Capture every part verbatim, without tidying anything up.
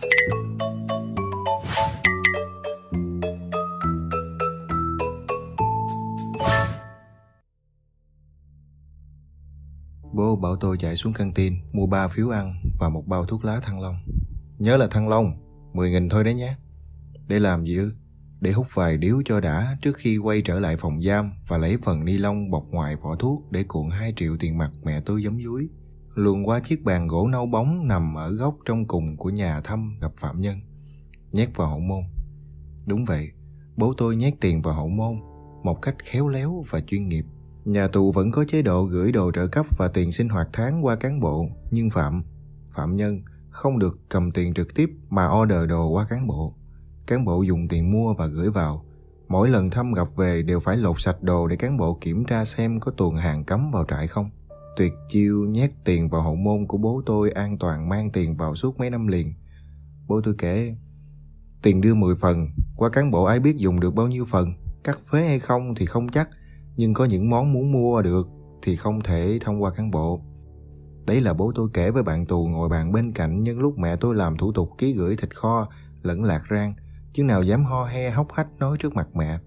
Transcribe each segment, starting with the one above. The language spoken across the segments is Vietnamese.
Bố bảo tôi chạy xuống căng tin mua ba phiếu ăn và một bao thuốc lá Thăng Long. Nhớ là Thăng Long, mười nghìn thôi đấy nhé. Để làm gì ư? Để hút vài điếu cho đã trước khi quay trở lại phòng giam và lấy phần ni lông bọc ngoài vỏ thuốc để cuộn hai triệu tiền mặt mẹ tôi giấm dúi. Luồn qua chiếc bàn gỗ nâu bóng nằm ở góc trong cùng của nhà thăm gặp phạm nhân. Nhét vào hậu môn. Đúng vậy, bố tôi nhét tiền vào hậu môn một cách khéo léo và chuyên nghiệp. Nhà tù vẫn có chế độ gửi đồ trợ cấp và tiền sinh hoạt tháng qua cán bộ, nhưng phạm, phạm nhân không được cầm tiền trực tiếp mà order đồ qua cán bộ. Cán bộ dùng tiền mua và gửi vào. Mỗi lần thăm gặp về đều phải lột sạch đồ để cán bộ kiểm tra xem có tuồn hàng cấm vào trại không. Tuyệt chiêu nhét tiền vào hậu môn của bố tôi an toàn mang tiền vào suốt mấy năm liền. Bố tôi kể, tiền đưa mười phần, qua cán bộ ai biết dùng được bao nhiêu phần, cắt phế hay không thì không chắc, nhưng có những món muốn mua được thì không thể thông qua cán bộ. Đấy là bố tôi kể với bạn tù ngồi bàn bên cạnh nhân lúc mẹ tôi làm thủ tục ký gửi thịt kho lẫn lạc rang, chứ nào dám ho he hốc hách nói trước mặt mẹ.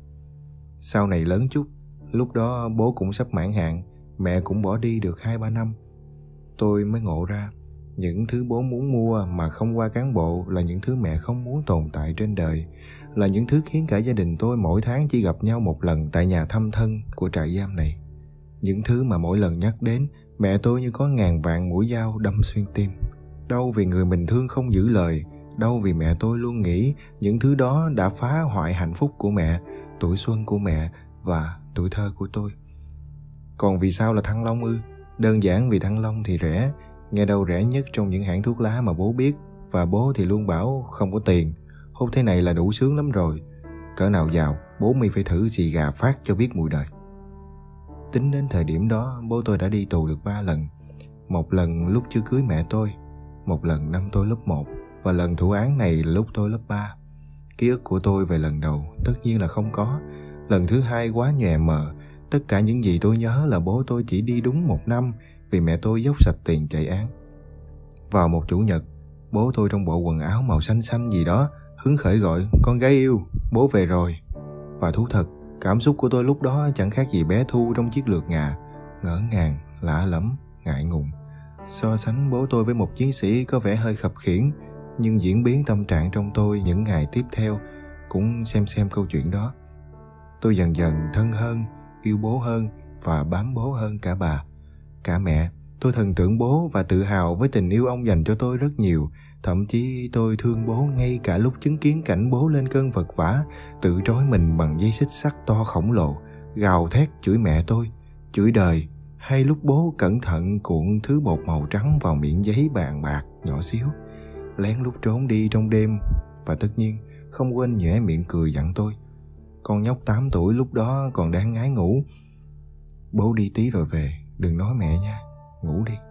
Sau này lớn chút, lúc đó bố cũng sắp mãn hạn, mẹ cũng bỏ đi được hai ba năm. Tôi mới ngộ ra, những thứ bố muốn mua mà không qua cán bộ là những thứ mẹ không muốn tồn tại trên đời, là những thứ khiến cả gia đình tôi mỗi tháng chỉ gặp nhau một lần tại nhà thăm thân của trại giam này. Những thứ mà mỗi lần nhắc đến, mẹ tôi như có ngàn vạn mũi dao đâm xuyên tim. Đâu vì người mình thương không giữ lời, đâu vì mẹ tôi luôn nghĩ những thứ đó đã phá hoại hạnh phúc của mẹ, tuổi xuân của mẹ và tuổi thơ của tôi. Còn vì sao là Thăng Long ư? Đơn giản vì Thăng Long thì rẻ, nghe đâu rẻ nhất trong những hãng thuốc lá mà bố biết, và bố thì luôn bảo không có tiền, hút thế này là đủ sướng lắm rồi. Cỡ nào giàu, bố mi phải thử xì gà phát cho biết mùi đời. Tính đến thời điểm đó, bố tôi đã đi tù được ba lần. Một lần lúc chưa cưới mẹ tôi, một lần năm tôi lớp một, và lần thụ án này là lúc tôi lớp ba. Ký ức của tôi về lần đầu tất nhiên là không có. Lần thứ hai quá nhòe mờ. Tất cả những gì tôi nhớ là bố tôi chỉ đi đúng một năm vì mẹ tôi dốc sạch tiền chạy án. Vào một chủ nhật, bố tôi trong bộ quần áo màu xanh xanh gì đó hứng khởi gọi con gái yêu, bố về rồi. Và thú thật, cảm xúc của tôi lúc đó chẳng khác gì bé Thu trong chiếc lược ngà, ngỡ ngàng, lạ lẫm, ngại ngùng. So sánh bố tôi với một chiến sĩ có vẻ hơi khập khiễng, nhưng diễn biến tâm trạng trong tôi những ngày tiếp theo cũng xem xem câu chuyện đó. Tôi dần dần thân hơn, yêu bố hơn và bám bố hơn cả bà, cả mẹ. Tôi thần tượng bố và tự hào với tình yêu ông dành cho tôi rất nhiều. Thậm chí tôi thương bố ngay cả lúc chứng kiến cảnh bố lên cơn vật vã, tự trói mình bằng dây xích sắt to khổng lồ, gào thét chửi mẹ tôi, chửi đời, hay lúc bố cẩn thận cuộn thứ bột màu trắng vào miệng giấy bàn bạc nhỏ xíu, lén lút trốn đi trong đêm, và tất nhiên không quên nhoẻn miệng cười dặn tôi, con nhóc tám tuổi lúc đó còn đang ngái ngủ, bố đi tí rồi về, đừng nói mẹ nha, ngủ đi.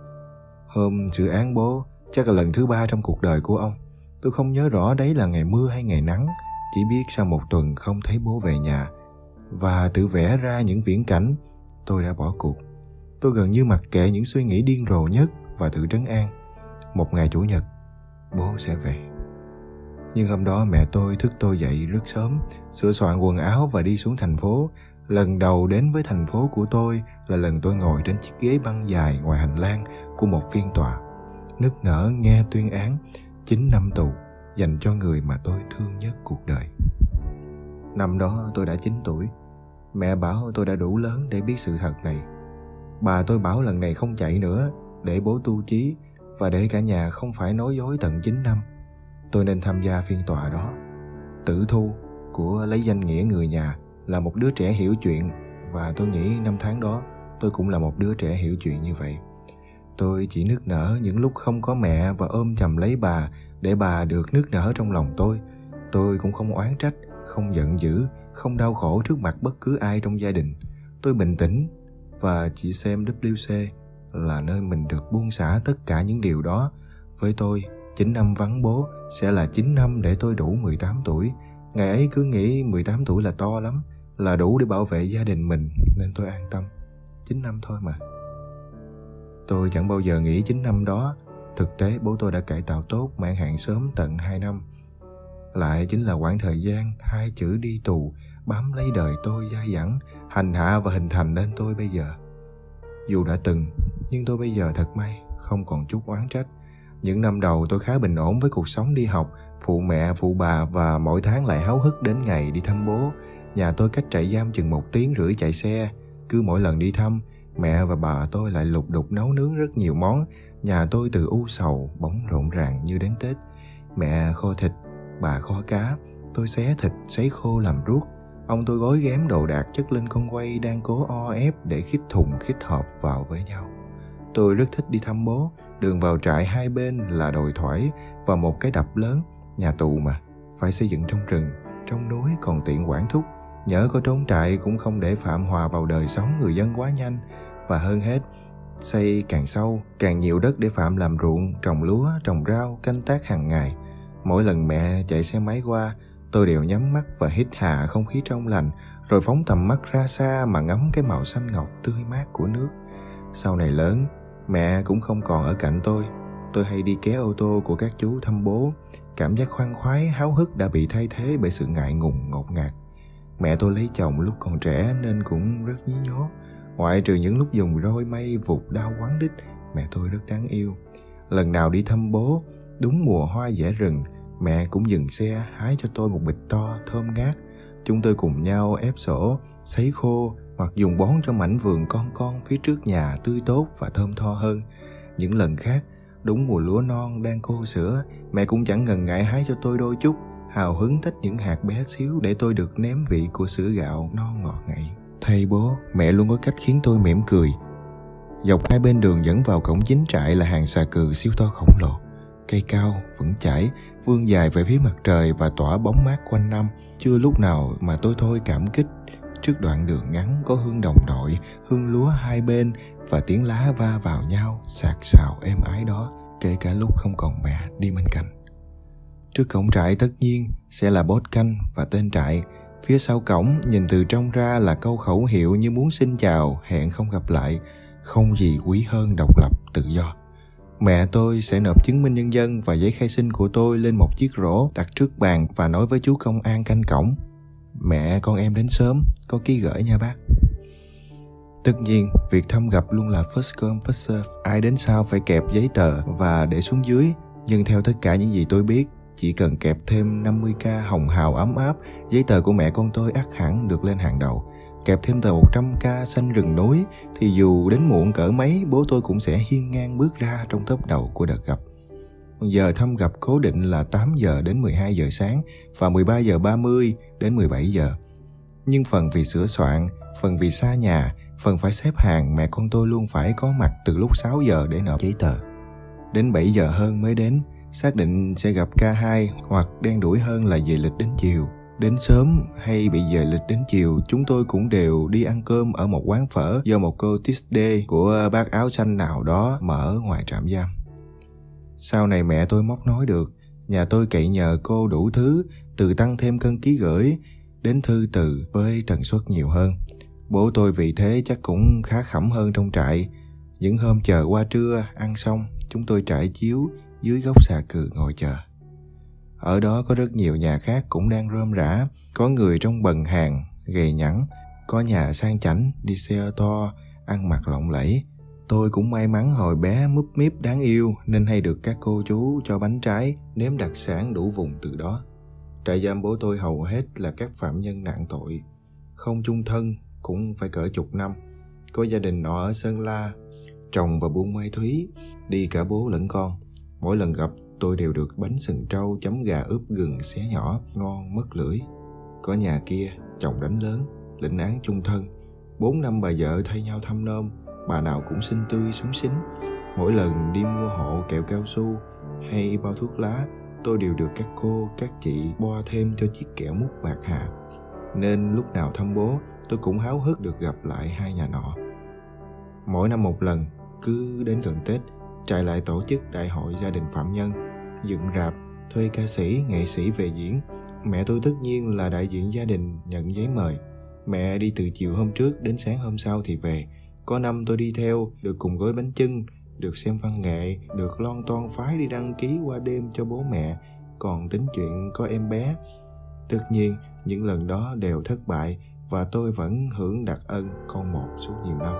Hôm xử án bố chắc là lần thứ ba trong cuộc đời của ông. Tôi không nhớ rõ đấy là ngày mưa hay ngày nắng, chỉ biết sau một tuần không thấy bố về nhà và tự vẽ ra những viễn cảnh, tôi đã bỏ cuộc. Tôi gần như mặc kệ những suy nghĩ điên rồ nhất và tự trấn an, một ngày chủ nhật bố sẽ về. Nhưng hôm đó mẹ tôi thức tôi dậy rất sớm, sửa soạn quần áo và đi xuống thành phố. Lần đầu đến với thành phố của tôi là lần tôi ngồi trên chiếc ghế băng dài ngoài hành lang của một phiên tòa, nức nở nghe tuyên án chín năm tù dành cho người mà tôi thương nhất cuộc đời. Năm đó tôi đã chín tuổi. Mẹ bảo tôi đã đủ lớn để biết sự thật này. Bà tôi bảo lần này không chạy nữa, để bố tu chí và để cả nhà không phải nói dối tận chín năm. Tôi nên tham gia phiên tòa đó. Tử Thu của lấy danh nghĩa người nhà là một đứa trẻ hiểu chuyện, và tôi nghĩ năm tháng đó tôi cũng là một đứa trẻ hiểu chuyện như vậy. Tôi chỉ nức nở những lúc không có mẹ và ôm chầm lấy bà để bà được nức nở trong lòng tôi. Tôi cũng không oán trách, không giận dữ, không đau khổ trước mặt bất cứ ai trong gia đình. Tôi bình tĩnh và chỉ xem W C là nơi mình được buông xả tất cả những điều đó. Với tôi, chín năm vắng bố sẽ là chín năm để tôi đủ mười tám tuổi. Ngày ấy cứ nghĩ mười tám tuổi là to lắm, là đủ để bảo vệ gia đình mình, nên tôi an tâm. chín năm thôi mà. Tôi chẳng bao giờ nghĩ chín năm đó Thực tế bố tôi đã cải tạo tốt, mãn hạn sớm tận hai năm. Lại chính là quãng thời gian hai chữ đi tù bám lấy đời tôi dai dẳng, hành hạ và hình thành nên tôi bây giờ. Dù đã từng, nhưng tôi bây giờ thật may, không còn chút oán trách. Những năm đầu tôi khá bình ổn với cuộc sống đi học, phụ mẹ, phụ bà và mỗi tháng lại háo hức đến ngày đi thăm bố. Nhà tôi cách trại giam chừng một tiếng rưỡi chạy xe. Cứ mỗi lần đi thăm, mẹ và bà tôi lại lục đục nấu nướng rất nhiều món. Nhà tôi từ u sầu bỗng rộn ràng như đến Tết. Mẹ kho thịt, bà kho cá, tôi xé thịt, sấy khô làm ruốc. Ông tôi gói ghém đồ đạc chất lên con quay đang cố o ép để khít thùng khít hộp vào với nhau. Tôi rất thích đi thăm bố. Đường vào trại hai bên là đồi thoải và một cái đập lớn. Nhà tù mà, phải xây dựng trong rừng, trong núi còn tiện quản thúc. Nhỡ có trốn trại cũng không để phạm hòa vào đời sống người dân quá nhanh. Và hơn hết, xây càng sâu, càng nhiều đất để Phạm làm ruộng, trồng lúa, trồng rau, canh tác hàng ngày. Mỗi lần mẹ chạy xe máy qua, tôi đều nhắm mắt và hít hà không khí trong lành, rồi phóng tầm mắt ra xa mà ngắm cái màu xanh ngọc tươi mát của nước. Sau này lớn, mẹ cũng không còn ở cạnh tôi. Tôi hay đi ké ô tô của các chú thăm bố. Cảm giác khoan khoái, háo hức đã bị thay thế bởi sự ngại ngùng, ngột ngạt. Mẹ tôi lấy chồng lúc còn trẻ nên cũng rất nhí nhố. Ngoại trừ những lúc dùng roi mây vụt đau quắn đít, mẹ tôi rất đáng yêu. Lần nào đi thăm bố, đúng mùa hoa dẻ rừng, mẹ cũng dừng xe hái cho tôi một bịch to, thơm ngát. Chúng tôi cùng nhau ép sổ, sấy khô hoặc dùng bón cho mảnh vườn con con phía trước nhà tươi tốt và thơm tho hơn. Những lần khác, đúng mùa lúa non đang khô sữa, mẹ cũng chẳng ngần ngại hái cho tôi đôi chút, hào hứng thích những hạt bé xíu để tôi được nếm vị của sữa gạo non ngọt ngậy. Thay bố, mẹ luôn có cách khiến tôi mỉm cười. Dọc hai bên đường dẫn vào cổng chính trại là hàng xà cừ siêu to khổng lồ. Cây cao, vững chãi, vươn dài về phía mặt trời và tỏa bóng mát quanh năm. Chưa lúc nào mà tôi thôi cảm kích trước đoạn đường ngắn có hương đồng đội, hương lúa hai bên và tiếng lá va vào nhau xạc xào êm ái đó, kể cả lúc không còn mẹ đi bên cạnh. Trước cổng trại tất nhiên sẽ là bốt canh và tên trại. Phía sau cổng nhìn từ trong ra là câu khẩu hiệu như muốn xin chào, hẹn không gặp lại. Không gì quý hơn độc lập, tự do. Mẹ tôi sẽ nộp chứng minh nhân dân và giấy khai sinh của tôi lên một chiếc rổ đặt trước bàn và nói với chú công an canh cổng: "Mẹ con em đến sớm, có ký gửi nha bác." Tất nhiên, việc thăm gặp luôn là first come first serve. Ai đến sau phải kẹp giấy tờ và để xuống dưới. Nhưng theo tất cả những gì tôi biết, chỉ cần kẹp thêm năm mươi k hồng hào ấm áp, giấy tờ của mẹ con tôi ắt hẳn được lên hàng đầu. Kẹp thêm tờ một trăm k xanh rừng núi, thì dù đến muộn cỡ mấy, bố tôi cũng sẽ hiên ngang bước ra trong tốp đầu của đợt gặp. Giờ thăm gặp cố định là tám giờ đến mười hai giờ sáng và mười ba giờ ba mươi đến mười bảy giờ. Nhưng phần vì sửa soạn, phần vì xa nhà, phần phải xếp hàng, mẹ con tôi luôn phải có mặt từ lúc sáu giờ để nộp giấy tờ. Đến bảy giờ hơn mới đến, xác định sẽ gặp ca hai hoặc đen đuổi hơn là về lịch đến chiều. Đến sớm hay bị về lịch đến chiều, chúng tôi cũng đều đi ăn cơm ở một quán phở do một cô Tuesday của bác áo xanh nào đó mở ngoài trạm giam. Sau này mẹ tôi móc nói được, nhà tôi cậy nhờ cô đủ thứ, từ tăng thêm cân ký gửi đến thư từ với tần suất nhiều hơn. Bố tôi vì thế chắc cũng khá khẩm hơn trong trại. Những hôm chờ qua trưa, ăn xong, chúng tôi trải chiếu dưới gốc xà cừ ngồi chờ. Ở đó có rất nhiều nhà khác cũng đang rôm rã, có người trong bần hàng, gầy nhẵn, có nhà sang chảnh, đi xe ô tô, ăn mặc lộng lẫy. Tôi cũng may mắn hồi bé múp míp đáng yêu nên hay được các cô chú cho bánh trái, nếm đặc sản đủ vùng từ đó. Trại giam bố tôi hầu hết là các phạm nhân nặng tội, không chung thân cũng phải cỡ chục năm. Có gia đình nọ ở Sơn La, trồng và buôn mai thúy, đi cả bố lẫn con. Mỗi lần gặp tôi đều được bánh sừng trâu chấm gà ướp gừng xé nhỏ, ngon mất lưỡi. Có nhà kia, chồng đánh lớn, lĩnh án chung thân. Bốn năm bà vợ thay nhau thăm nom, bà nào cũng xinh tươi xúng xính. Mỗi lần đi mua hộ kẹo cao su hay bao thuốc lá, tôi đều được các cô, các chị bo thêm cho chiếc kẹo mút bạc hà. Nên lúc nào thăm bố, tôi cũng háo hức được gặp lại hai nhà nọ. Mỗi năm một lần, cứ đến gần Tết, trại lại tổ chức đại hội gia đình phạm nhân, dựng rạp, thuê ca sĩ, nghệ sĩ về diễn. Mẹ tôi tất nhiên là đại diện gia đình nhận giấy mời. Mẹ đi từ chiều hôm trước đến sáng hôm sau thì về. Có năm tôi đi theo, được cùng gói bánh chưng, được xem văn nghệ, được lon ton phái đi đăng ký qua đêm cho bố mẹ, còn tính chuyện có em bé. Tất nhiên, những lần đó đều thất bại và tôi vẫn hưởng đặc ân con một suốt nhiều năm.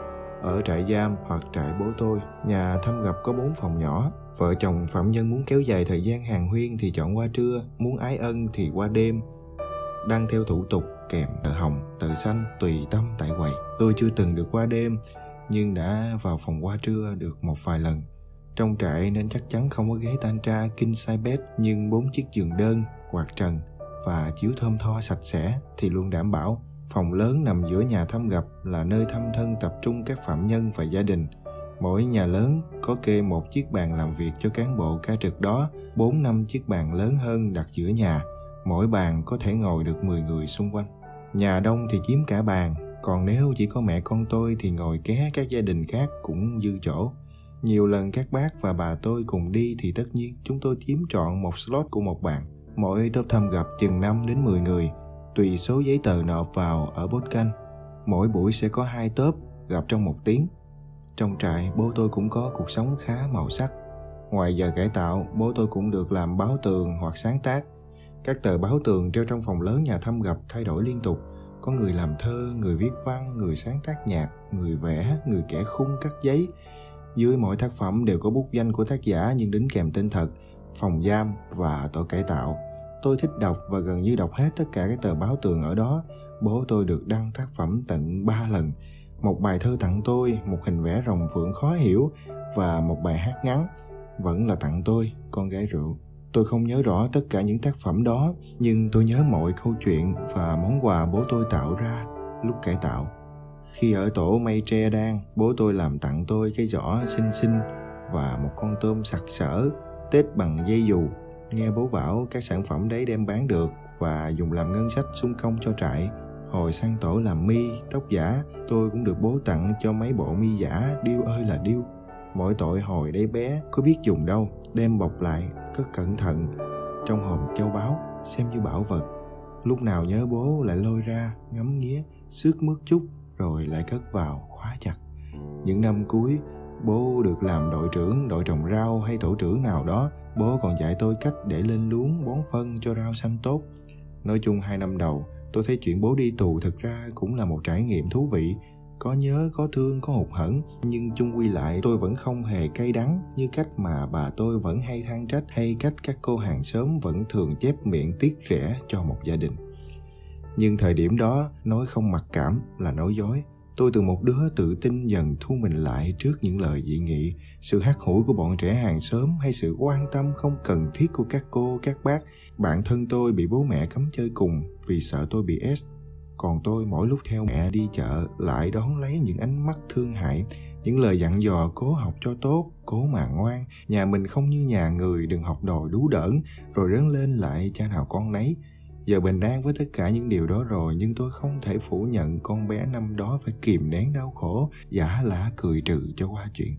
Ở trại giam hoặc trại bố tôi, nhà thăm gặp có bốn phòng nhỏ. Vợ chồng phạm nhân muốn kéo dài thời gian hàn huyên thì chọn qua trưa, muốn ái ân thì qua đêm. Đăng theo thủ tục kèm tờ hồng, tờ xanh tùy tâm tại quầy. Tôi chưa từng được qua đêm, nhưng đã vào phòng qua trưa được một vài lần. Trong trại nên chắc chắn không có ghế tantra king size bed, nhưng bốn chiếc giường đơn, quạt trần và chiếu thơm tho sạch sẽ thì luôn đảm bảo. Phòng lớn nằm giữa nhà thăm gặp là nơi thăm thân tập trung các phạm nhân và gia đình. Mỗi nhà lớn có kê một chiếc bàn làm việc cho cán bộ ca trực đó, bốn năm chiếc bàn lớn hơn đặt giữa nhà. Mỗi bàn có thể ngồi được mười người xung quanh. Nhà đông thì chiếm cả bàn, còn nếu chỉ có mẹ con tôi thì ngồi ké các gia đình khác cũng dư chỗ. Nhiều lần các bác và bà tôi cùng đi thì tất nhiên chúng tôi chiếm trọn một slot của một bàn. Mỗi tốp thăm gặp chừng năm đến mười người, tùy số giấy tờ nộp vào ở bốt canh. Mỗi buổi sẽ có hai tốp gặp trong một tiếng. Trong trại, bố tôi cũng có cuộc sống khá màu sắc. Ngoài giờ cải tạo, bố tôi cũng được làm báo tường hoặc sáng tác. Các tờ báo tường treo trong phòng lớn nhà thăm gặp thay đổi liên tục. Có người làm thơ, người viết văn, người sáng tác nhạc, người vẽ, người kẻ khung cắt giấy. Dưới mỗi tác phẩm đều có bút danh của tác giả nhưng đính kèm tên thật, phòng giam và tổ cải tạo. Tôi thích đọc và gần như đọc hết tất cả các tờ báo tường ở đó. Bố tôi được đăng tác phẩm tận ba lần. Một bài thơ tặng tôi, một hình vẽ rồng phượng khó hiểu và một bài hát ngắn. Vẫn là tặng tôi, con gái rượu. Tôi không nhớ rõ tất cả những tác phẩm đó, nhưng tôi nhớ mọi câu chuyện và món quà bố tôi tạo ra lúc cải tạo. Khi ở tổ mây tre đan, bố tôi làm tặng tôi cái giỏ xinh xinh và một con tôm sặc sỡ, tết bằng dây dù. Nghe bố bảo các sản phẩm đấy đem bán được và dùng làm ngân sách xung công cho trại. Hồi sang tổ làm mi, tóc giả, tôi cũng được bố tặng cho mấy bộ mi giả điêu ơi là điêu. Mỗi tội hồi đấy bé, có biết dùng đâu, đem bọc lại, cất cẩn thận, trong hòm châu báu, xem như bảo vật. Lúc nào nhớ bố lại lôi ra, ngắm nghía, xước mướt chút, rồi lại cất vào, khóa chặt. Những năm cuối, bố được làm đội trưởng, đội trồng rau hay tổ trưởng nào đó, bố còn dạy tôi cách để lên luống bón phân cho rau xanh tốt. Nói chung hai năm đầu, tôi thấy chuyện bố đi tù thực ra cũng là một trải nghiệm thú vị. Có nhớ, có thương, có hụt hẫng, nhưng chung quy lại tôi vẫn không hề cay đắng như cách mà bà tôi vẫn hay than trách hay cách các cô hàng xóm vẫn thường chép miệng tiếc rẻ cho một gia đình. Nhưng thời điểm đó, nói không mặc cảm là nói dối. Tôi từ một đứa tự tin dần thu mình lại trước những lời dị nghị, sự hắt hủi của bọn trẻ hàng xóm hay sự quan tâm không cần thiết của các cô, các bác. Bạn thân tôi bị bố mẹ cấm chơi cùng vì sợ tôi bị ét. Còn tôi mỗi lúc theo mẹ đi chợ lại đón lấy những ánh mắt thương hại, những lời dặn dò cố học cho tốt, cố mà ngoan, nhà mình không như nhà người, đừng học đòi đú đỡn, rồi lớn lên lại cha nào con nấy. Giờ bình an với tất cả những điều đó rồi, nhưng tôi không thể phủ nhận con bé năm đó phải kìm nén đau khổ, giả lả cười trừ cho qua chuyện.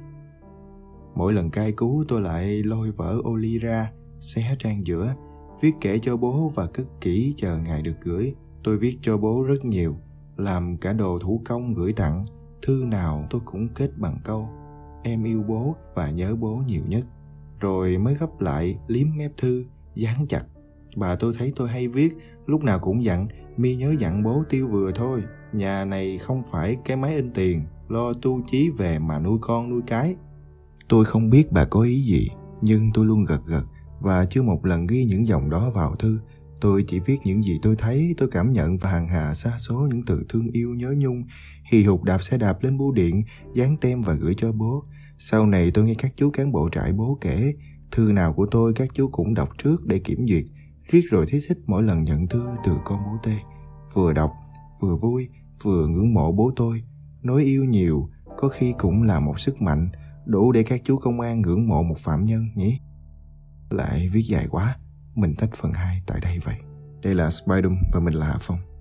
Mỗi lần cai cú tôi lại lôi vở Oli ra, xé trang giữa, viết kể cho bố và cất kỹ chờ ngày được gửi. Tôi viết cho bố rất nhiều, làm cả đồ thủ công gửi tặng. Thư nào tôi cũng kết bằng câu em yêu bố và nhớ bố nhiều nhất. Rồi mới gấp lại, liếm mép thư, dán chặt. Bà tôi thấy tôi hay viết, lúc nào cũng dặn, mi nhớ dặn bố tiêu vừa thôi. Nhà này không phải cái máy in tiền, lo tu chí về mà nuôi con nuôi cái. Tôi không biết bà có ý gì, nhưng tôi luôn gật gật và chưa một lần ghi những dòng đó vào thư. Tôi chỉ viết những gì tôi thấy, tôi cảm nhận và hàng hà sa số những từ thương yêu nhớ nhung, hì hục đạp xe đạp lên bưu điện, dán tem và gửi cho bố. Sau này tôi nghe các chú cán bộ trại bố kể, thư nào của tôi các chú cũng đọc trước để kiểm duyệt, riết rồi thấy thích mỗi lần nhận thư từ con bố Tê. Vừa đọc, vừa vui, vừa ngưỡng mộ bố tôi. Nói yêu nhiều, có khi cũng là một sức mạnh, đủ để các chú công an ngưỡng mộ một phạm nhân nhỉ? Lại viết dài quá, mình tách phần hai tại đây vậy. Đây là Spidum và mình là Hạ Phong.